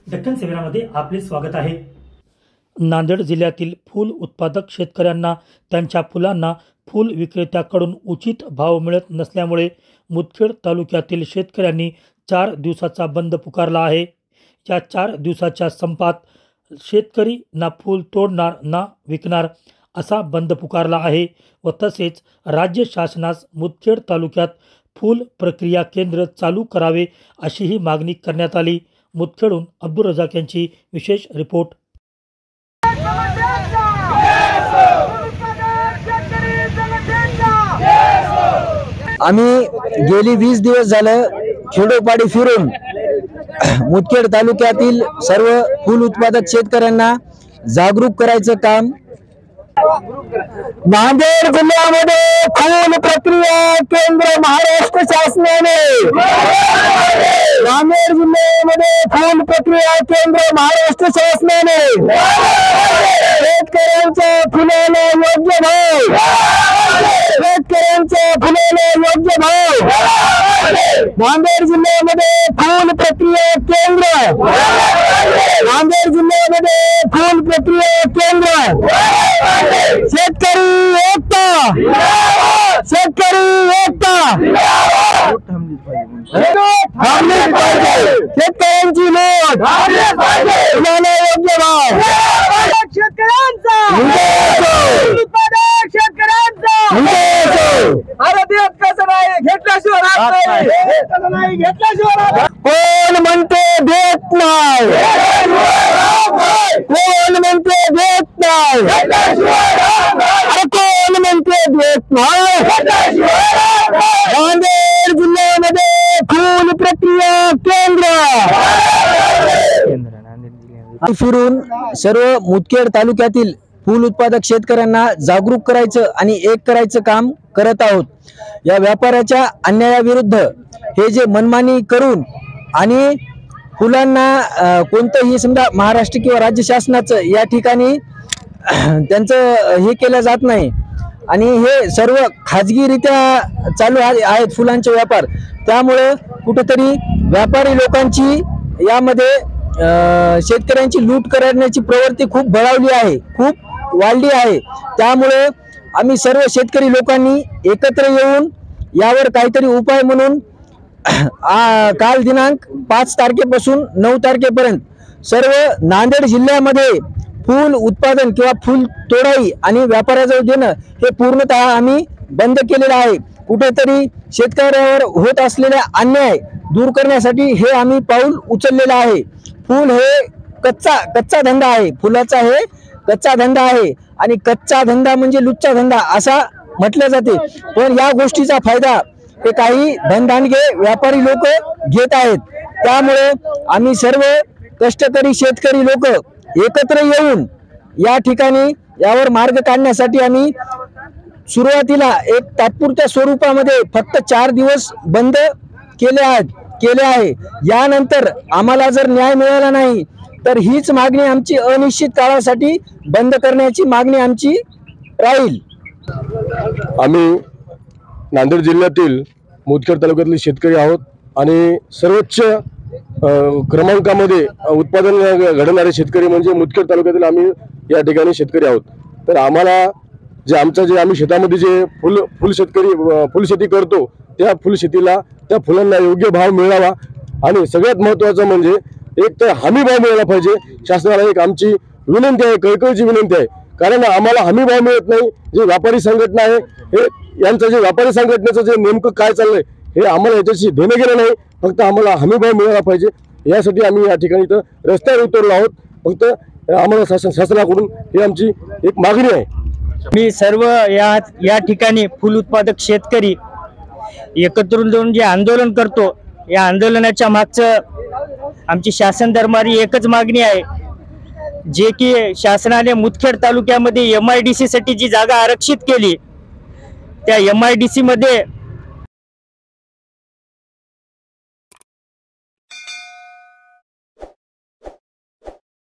दक्कन सेवेरामध्ये आपले स्वागत आहे। नांदेड जिल्ह्यातील फूल उत्पादक शेतकऱ्यांना त्यांच्या फुलांना फूल विक्रेत्याकडून उचित भाव मिळत नसल्यामुळे मुदखेड तालुक्यातील शेतकऱ्यांनी 4 दिवसाचा बंद पुकारला आहे। या 4 दिवसाच्या संपात शेतकरी ना फूल तोडणार ना विकणार असा बंद पुकारला आहे व तसेच राज्य शासनास मुदखेड तालुक्यात फूल प्रक्रिया केंद्र चालू करावे अशीही मागणी करण्यात आली। मुदखेडून अब्दुल रजाक यांची विशेष रिपोर्ट। आम्ही गेली 20 दिवस झालं खेडोपाडी फिरून मुदखेड तालुक्यातील सर्व फूल उत्पादक शेतकऱ्यांना जागरूक करायचं काम नांदेड जिल्ह्यामध्ये फूल प्रक्रिया केंद्र महाराष्ट्र शासनाने नांदेड जिल्ह्यामध्ये फूल प्रक्रिया केंद्र महाराष्ट्र शासनाने शेतकऱ्यांच्या फुलाला योग्य भाव शेतकऱ्यांच्या फुलाला योग्य भाव नांदेड जिल्ह्यामध्ये फूल प्रक्रिया केंद्र नांदेड जिल्ह्यामध्ये फूल प्रक्रिया केंद्र शेतकरी एकता शेतकरी एकता शेतकऱ्यांची लूट फुलाला योग्य भाव शेतकऱ्यांचा अरे देत कसं नाही घेतल्याशिवाय राहत नाही घेतल्याशिवाय कोण म्हणते देत नाही कोण म्हणते देत नाही अरे कोण म्हणते देत नाही नांदेड जिल्ह्यामध्ये फूल प्रक्रिया केंद्र फिरून सर्व मुदखेड तालुक्यातील फूल उत्पादक शेतकऱ्यांना जागरूक करायचं आणि एक करायचं काम करत आहोत। या व्यापाऱ्याच्या अन्यायाविरुद्ध हे जे मनमानी करून आणि फुलांना कोणतंही समजा महाराष्ट्र किंवा राज्य शासनाचं या ठिकाणी त्यांचं हे केलं जात नाही आणि हे सर्व खाजगीरित्या चालू आहेत फुलांचे व्यापार। त्यामुळे कुठेतरी व्यापारी लोकांची यामध्ये शेतकऱ्यांची लूट करण्याची प्रवृत्ती खूप बळावली आहे, खूप वाढली आहे। त्यामुळे आम्ही सर्व शेतकरी लोकांनी एकत्र येऊन यावर काहीतरी उपाय म्हणून काल दिनांक 5 तारखेपासून 9 तारखेपर्यंत सर्व नांदेड जिल्ह्यामध्ये फूल उत्पादन किंवा फूल तोडाई आणि व्यापाराजवळ देणं हे पूर्णतः आम्ही बंद केलेलं आहे। कुठेतरी शेतकऱ्यावर होत असलेला अन्याय दूर करण्यासाठी हे आम्ही पाऊल उचललेलं आहे। फूल हे कच्चा धंदा आहे, फुलाचा हे कच्चा धंदा आहे आणि कच्चा धंदा म्हणजे लुच्चा धंदा असा म्हटलं जाते। पण या गोष्टीचा फायदा हे काही धनदांडगे व्यापारी लोक घेत आहेत। त्यामुळे आम्ही सर्व कष्टकरी शेतकरी लोक एकत्र येऊन या ठिकाणी यावर मार्ग काढण्यासाठी आम्ही सुरुवातीला एक तात्पुरत्या स्वरूपामध्ये फक्त 4 दिवस बंद केले आहे। यानंतर आम्हाला जर न्याय मिळाला नाही तर हीच मागणी आमची अनिश्चित काळासाठी बंद करण्याची मागणी आमची राहील। आम्ही नांदेड जिल्ह्यातील मुदखेड तालुक्यातील शेतकरी आहोत आणि सर्वोच्च क्रमांकामध्ये उत्पादन घडवणारे शेतकरी म्हणजे मुदखेड तालुक्यातील आम्ही या ठिकाणी शेतकरी आहोत। तर आम्हाला आम्ही शेतामध्ये जे फुलशेती करतो त्या फुलशेतीला त्या फुलांना योग्य भाव मिळावा आणि सगळ्यात महत्त्वाचं म्हणजे एक तर हमी भाव मिळाला पाहिजे। शासनाला एक आमची विनंती आहे, कळकळीची विनंती आहे, कारण आम्हाला हमी भाव मिळत नाही। जे व्यापारी संघटना आहे हे यांचं जे व्यापारी संघटनेचं जे नेमकं काय चाललंय हे आम्हाला याच्याशी देणं गेलं नाही। फक्त आम्हाला हमी भाव मिळाला पाहिजे यासाठी आम्ही या ठिकाणी इथं रस्त्यावर उतरलो आहोत। फक्त आम्हाला शासनाकडून ही आमची एक मागणी आहे। मी सर्व या ठिकाणी फूल उत्पादक शेतकरी एकत्र येऊन जे आंदोलन करतो या आंदोलनाच्या मागचं आमची शासन दरबारी एकच मागणी आहे, जे की शासनाने मुदखेड तालुक्यामध्ये MIDC साठी जी जागा आरक्षित केली त्या MIDC मध्ये